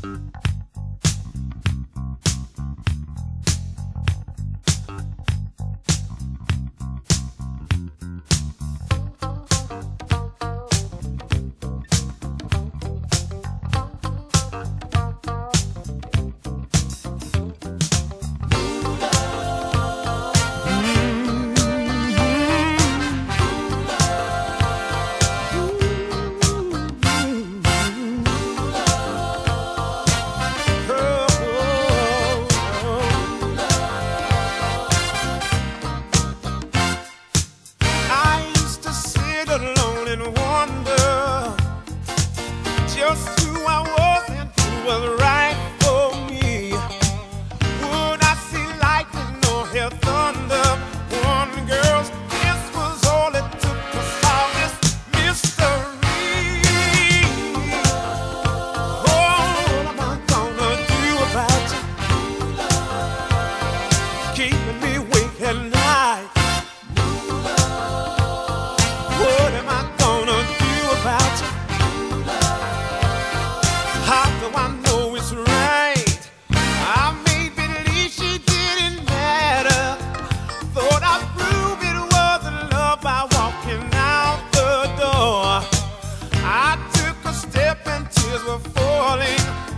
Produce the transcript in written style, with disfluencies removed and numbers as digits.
Just who I was and who was right for me. Would I see lightning or hear thunder? One girl's kiss was all it took to solve this mystery. Oh, what am I gonna do about you? Keeping me awake at night. What am I gonna do about you? How do I know it's right? I made believe she didn't matter. Thought I'd prove it wasn't love by walking out the door. I took a step and tears were falling.